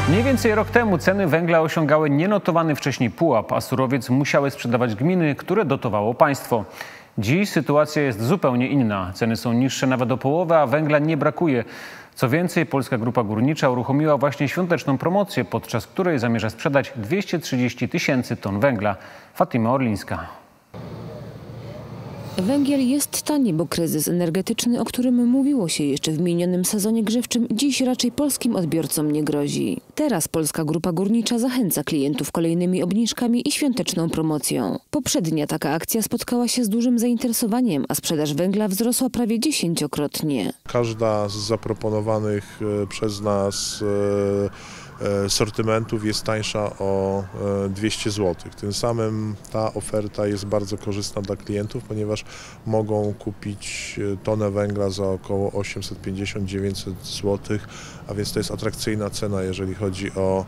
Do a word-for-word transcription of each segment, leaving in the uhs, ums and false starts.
Mniej więcej rok temu ceny węgla osiągały nienotowany wcześniej pułap, a surowiec musiały sprzedawać gminy, które dotowało państwo. Dziś sytuacja jest zupełnie inna. Ceny są niższe nawet o połowę, a węgla nie brakuje. Co więcej, Polska Grupa Górnicza uruchomiła właśnie świąteczną promocję, podczas której zamierza sprzedać dwieście trzydzieści tysięcy ton węgla. Fatima Orlińska. Węgiel jest tani, bo kryzys energetyczny, o którym mówiło się jeszcze w minionym sezonie grzewczym, dziś raczej polskim odbiorcom nie grozi. Teraz Polska Grupa Górnicza zachęca klientów kolejnymi obniżkami i świąteczną promocją. Poprzednia taka akcja spotkała się z dużym zainteresowaniem, a sprzedaż węgla wzrosła prawie dziesięciokrotnie. Każda z zaproponowanych przez nas sortymentów jest tańsza o dwieście złotych. Tym samym ta oferta jest bardzo korzystna dla klientów, ponieważ mogą kupić tonę węgla za około osiemset pięćdziesiąt do dziewięciuset złotych, a więc to jest atrakcyjna cena, jeżeli chodzi o,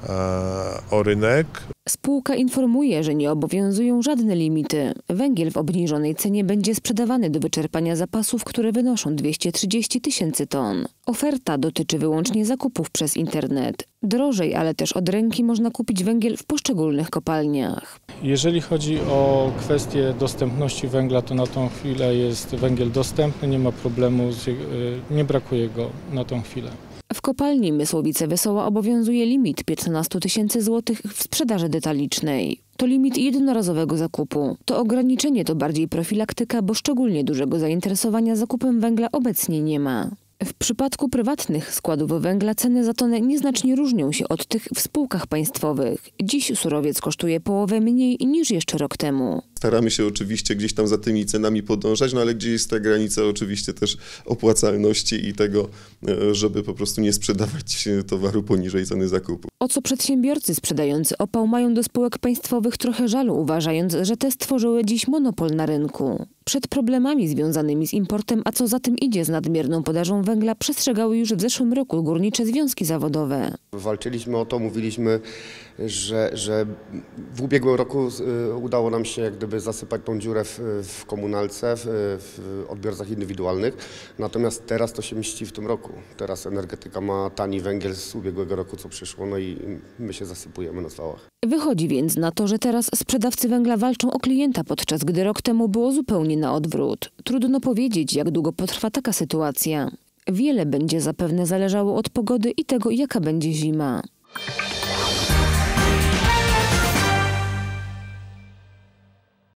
o rynek. Spółka informuje, że nie obowiązują żadne limity. Węgiel w obniżonej cenie będzie sprzedawany do wyczerpania zapasów, które wynoszą dwieście trzydzieści tysięcy ton. Oferta dotyczy wyłącznie zakupów przez internet. Drożej, ale też od ręki można kupić węgiel w poszczególnych kopalniach. Jeżeli chodzi o kwestię dostępności węgla, to na tą chwilę jest węgiel dostępny, nie ma problemu, nie brakuje go na tą chwilę. W kopalni Mysłowice-Wesoła obowiązuje limit piętnaście tysięcy złotych w sprzedaży detalicznej. To limit jednorazowego zakupu. To ograniczenie to bardziej profilaktyka, bo szczególnie dużego zainteresowania zakupem węgla obecnie nie ma. W przypadku prywatnych składów węgla ceny za tonę nieznacznie różnią się od tych w spółkach państwowych. Dziś surowiec kosztuje połowę mniej niż jeszcze rok temu. Staramy się oczywiście gdzieś tam za tymi cenami podążać, no ale gdzie jest ta granica oczywiście też opłacalności i tego, żeby po prostu nie sprzedawać towaru poniżej ceny zakupu. O co przedsiębiorcy sprzedający opał mają do spółek państwowych trochę żalu, uważając, że te stworzyły dziś monopol na rynku. Przed problemami związanymi z importem, a co za tym idzie z nadmierną podażą węgla, przestrzegały już w zeszłym roku górnicze związki zawodowe. Walczyliśmy o to, mówiliśmy, że, że w ubiegłym roku udało nam się jak gdyby zasypać tą dziurę w, w komunalce, w, w odbiorcach indywidualnych. Natomiast teraz to się mści w tym roku. Teraz energetyka ma tani węgiel z ubiegłego roku, co przyszło, no i my się zasypujemy na stałach. Wychodzi więc na to, że teraz sprzedawcy węgla walczą o klienta, podczas gdy rok temu było zupełnie na odwrót. Trudno powiedzieć, jak długo potrwa taka sytuacja. Wiele będzie zapewne zależało od pogody i tego, jaka będzie zima.